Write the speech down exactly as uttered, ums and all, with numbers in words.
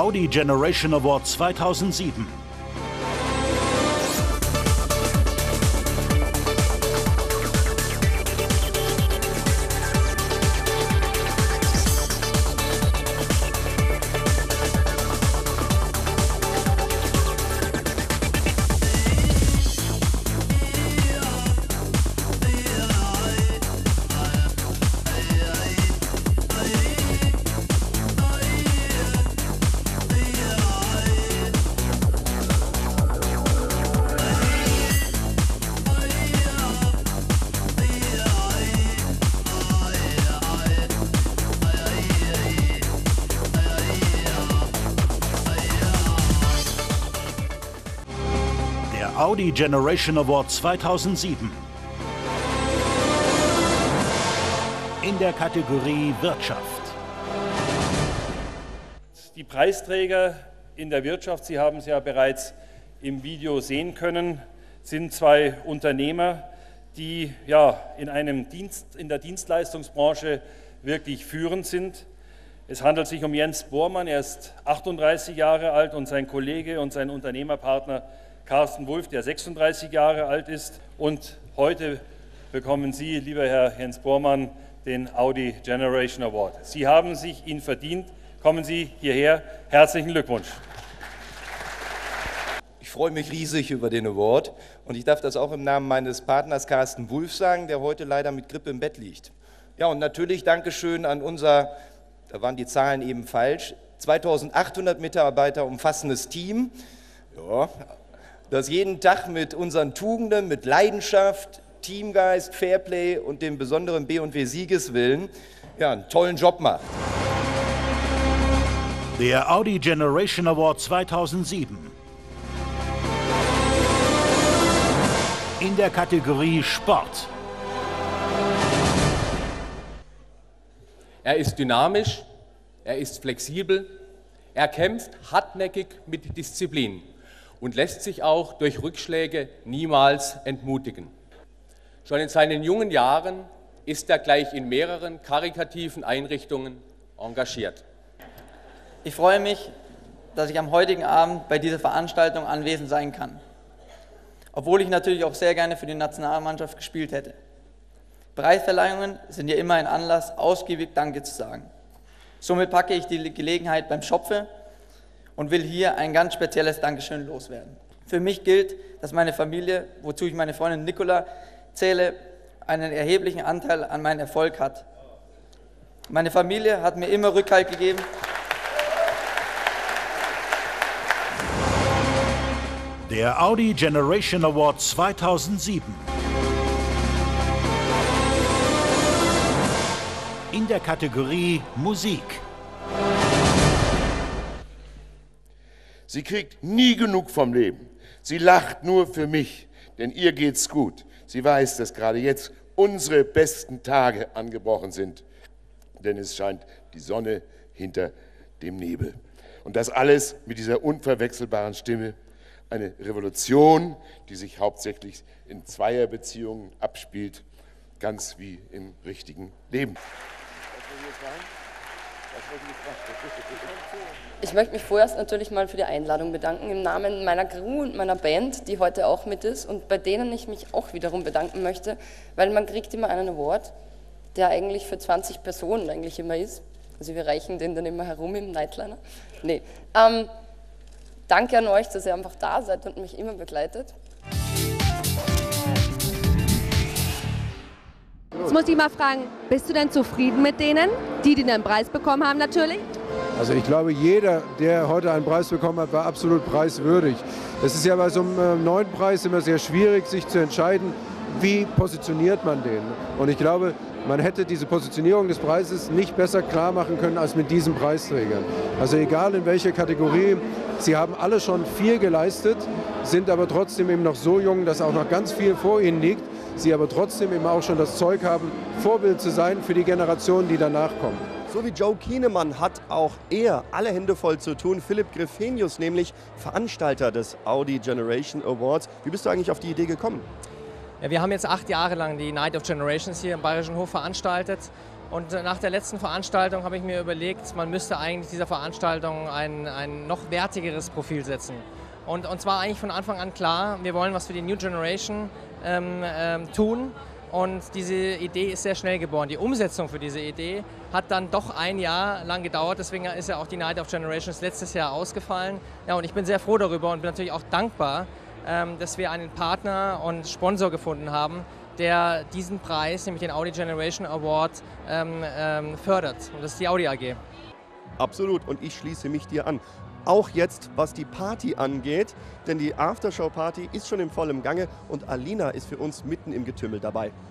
Audi Generation Award zweitausendsieben. Audi Generation Award zweitausendsieben. In der Kategorie Wirtschaft. Die Preisträger in der Wirtschaft, Sie haben es ja bereits im Video sehen können, sind zwei Unternehmer, die ja, in, einem Dienst, in der Dienstleistungsbranche wirklich führend sind. Es handelt sich um Jens Bormann, er ist achtunddreißig Jahre alt, und sein Kollege und sein Unternehmerpartner Carsten Wulff, der sechsunddreißig Jahre alt ist. Und heute bekommen Sie, lieber Herr Jens Bormann, den Audi Generation Award. Sie haben sich ihn verdient. Kommen Sie hierher. Herzlichen Glückwunsch. Ich freue mich riesig über den Award, und ich darf das auch im Namen meines Partners Carsten Wulff sagen, der heute leider mit Grippe im Bett liegt. Ja, und natürlich Dankeschön an unser, da waren die Zahlen eben falsch, zweitausendachthundert Mitarbeiter umfassendes Team. Ja, das jeden Tag mit unseren Tugenden, mit Leidenschaft, Teamgeist, Fairplay und dem besonderen B und W Siegeswillen ja, einen tollen Job macht. Der Audi Generation Award zweitausendsieben. In der Kategorie Sport. Er ist dynamisch, er ist flexibel, er kämpft hartnäckig mit Disziplin und lässt sich auch durch Rückschläge niemals entmutigen. Schon in seinen jungen Jahren ist er gleich in mehreren karitativen Einrichtungen engagiert. Ich freue mich, dass ich am heutigen Abend bei dieser Veranstaltung anwesend sein kann, obwohl ich natürlich auch sehr gerne für die Nationalmannschaft gespielt hätte. Preisverleihungen sind ja immer ein Anlass, ausgiebig Danke zu sagen. Somit packe ich die Gelegenheit beim Schopfe und will hier ein ganz spezielles Dankeschön loswerden. Für mich gilt, dass meine Familie, wozu ich meine Freundin Nicola zähle, einen erheblichen Anteil an meinem Erfolg hat. Meine Familie hat mir immer Rückhalt gegeben. Der Audi Generation Award zweitausendsieben. In der Kategorie Musik. Sie kriegt nie genug vom Leben. Sie lacht nur für mich, denn ihr geht's gut. Sie weiß, dass gerade jetzt unsere besten Tage angebrochen sind, denn es scheint die Sonne hinter dem Nebel. Und das alles mit dieser unverwechselbaren Stimme. Eine Revolution, die sich hauptsächlich in Zweierbeziehungen abspielt, ganz wie im richtigen Leben. Ich möchte mich vorerst natürlich mal für die Einladung bedanken im Namen meiner Crew und meiner Band, die heute auch mit ist, und bei denen ich mich auch wiederum bedanken möchte, weil man kriegt immer einen Award, der eigentlich für zwanzig Personen eigentlich immer ist. Also wir reichen den dann immer herum im Nightliner. Nee. Ähm, danke an euch, dass ihr einfach da seid und mich immer begleitet. Jetzt muss ich mal fragen, bist du denn zufrieden mit denen, die, die den Preis bekommen haben natürlich? Also ich glaube, jeder, der heute einen Preis bekommen hat, war absolut preiswürdig. Es ist ja bei so einem neuen Preis immer sehr schwierig, sich zu entscheiden, wie positioniert man den. Und ich glaube, man hätte diese Positionierung des Preises nicht besser klar machen können als mit diesen Preisträgern. Also egal in welcher Kategorie, sie haben alle schon viel geleistet, sind aber trotzdem eben noch so jung, dass auch noch ganz viel vor ihnen liegt. Sie aber trotzdem eben auch schon das Zeug haben, Vorbild zu sein für die Generationen, die danach kommen. So wie Joe Kienemann hat auch er alle Hände voll zu tun. Philipp Greffenius, nämlich Veranstalter des Audi Generation Awards. Wie bist du eigentlich auf die Idee gekommen? Ja, wir haben jetzt acht Jahre lang die Night of Generations hier im Bayerischen Hof veranstaltet. Und nach der letzten Veranstaltung habe ich mir überlegt, man müsste eigentlich dieser Veranstaltung ein, ein noch wertigeres Profil setzen. Und, und zwar eigentlich von Anfang an klar, wir wollen was für die New Generation ähm, ähm, tun. Und diese Idee ist sehr schnell geboren. Die Umsetzung für diese Idee hat dann doch ein Jahr lang gedauert. Deswegen ist ja auch die Night of Generations letztes Jahr ausgefallen. Ja, und ich bin sehr froh darüber und bin natürlich auch dankbar, ähm, dass wir einen Partner und Sponsor gefunden haben, der diesen Preis, nämlich den Audi Generation Award, ähm, ähm, fördert. Und das ist die Audi A G. Absolut, und ich schließe mich dir an. Auch jetzt, was die Party angeht, denn die Aftershow-Party ist schon im vollen Gange und Alina ist für uns mitten im Getümmel dabei.